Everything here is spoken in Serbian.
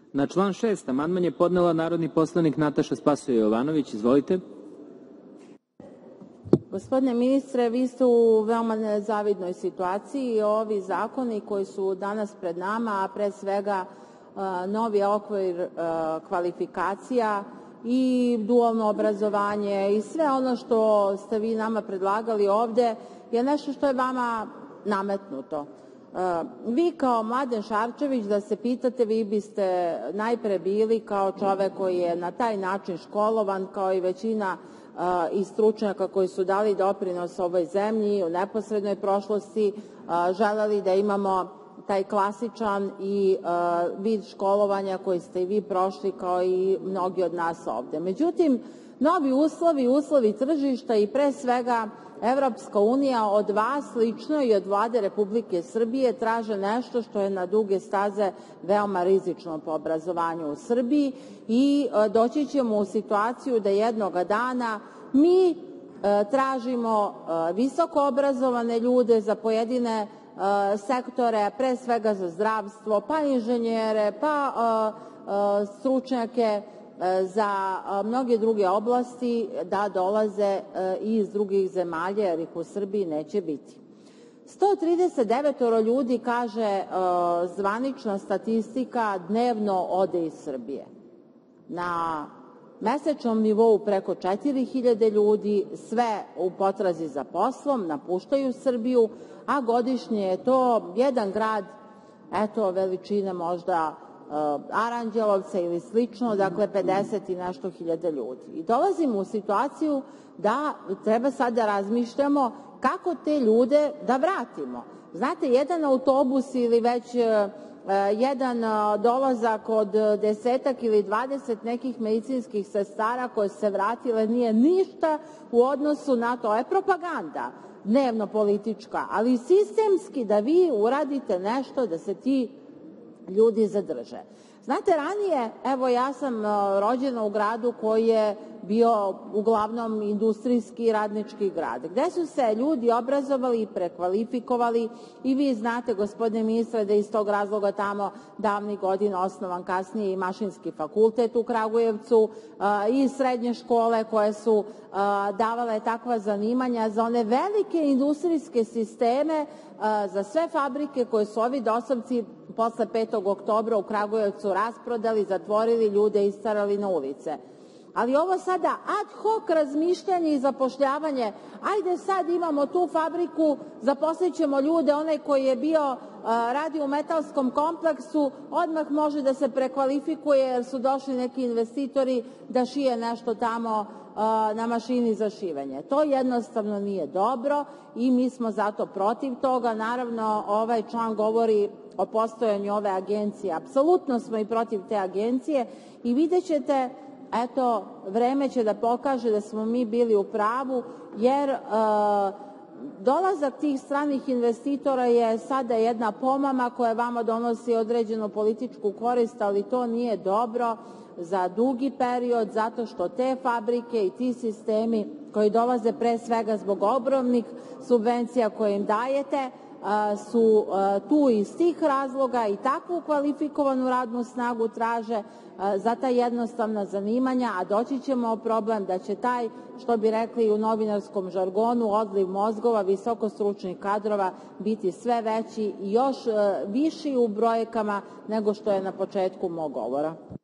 Na član 6. amandman je podnela narodni poslanik Nataša Sp. Jovanović. Izvolite. Gospodine ministre, vi ste u veoma nezavidnoj situaciji i ovi zakoni koji su danas pred nama, a pre svega novi okvir kvalifikacija i dualno obrazovanje i sve ono što ste vi nama predlagali ovde je nešto što je vama nametnuto. Vi kao Mladen Šarčević, da se pitate, vi biste najpre bili kao čovek koji je na taj način školovan, kao i većina i stručnjaka koji su dali doprinos ovoj zemlji u neposrednoj prošlosti, želeli da imamo taj klasičan i vid školovanja koji ste i vi prošli kao i mnogi od nas ovde. Međutim, novi uslovi tržišta i pre svega Evropska unija od vas lično i od Vlade Republike Srbije traže nešto što je na duge staze veoma rizično po obrazovanju u Srbiji i doći ćemo u situaciju da jednoga dana mi tražimo visoko obrazovane ljude za pojedine sektore, pre svega za zdravstvo, pa inženjere, pa stručnjake za mnoge druge oblasti da dolaze iz drugih zemalja, jer ih u Srbiji neće biti. 139 ljudi, kaže zvanična statistika, dnevno ode iz Srbije. Na mesečnom nivou preko 4.000 ljudi, sve u potrazi za poslom, napuštaju Srbiju, a godišnje je to jedan grad, eto, veličine možda Aranđelovca ili slično, dakle 50 i nešto hiljada ljudi. I dolazimo u situaciju da treba sad da razmišljamo kako te ljude da vratimo. Znate, jedan autobus ili već jedan dolazak od 10 ili 20 nekih medicinskih sestara koje se vratile nije ništa u odnosu na to. Je propaganda dnevno politička, ali sistemski da vi uradite nešto da se ti ljudi zadrže. Znate, ranije, evo ja sam rođena u gradu koji je bio uglavnom industrijski radnički grad, gde su se ljudi obrazovali i prekvalifikovali i vi znate, gospodine ministre, da iz tog razloga tamo davnih godina osnovan kasnije i Mašinski fakultet u Kragujevcu i srednje škole koje su davale takva zanimanja za one velike industrijske sisteme, za sve fabrike koje su ovi dosovci posle 5. oktobra u Kragujevcu rasprodali, zatvorili, ljude istarali na ulice. Ali ovo sada ad hoc razmišljanje i zapošljavanje, ajde sad imamo tu fabriku, zaposlićemo ljude, onaj koji je bio radi u metalskom kompleksu, odmah može da se prekvalifikuje jer su došli neki investitori da šije nešto tamo na mašini za šivenje. To jednostavno nije dobro i mi smo zato protiv toga. Naravno, ovaj član govori o postojanju ove agencije. Apsolutno smo i protiv te agencije i vidjet ćete, eto, vreme će da pokaže da smo mi bili u pravu, jer dolazak tih stranih investitora je sada jedna pomama koja vama donosi određenu političku korist, ali to nije dobro za dugi period, zato što te fabrike i ti sistemi koji dolaze pre svega zbog ogromnih subvencija koje im dajete, su tu iz tih razloga i takvu kvalifikovanu radnu snagu traže za ta jednostavna zanimanja, a doći ćemo u problem da će taj, što bi rekli u novinarskom žargonu, odliv mozgova, visokostručnih kadrova biti sve veći i još viši u brojkama nego što je na početku mog govora.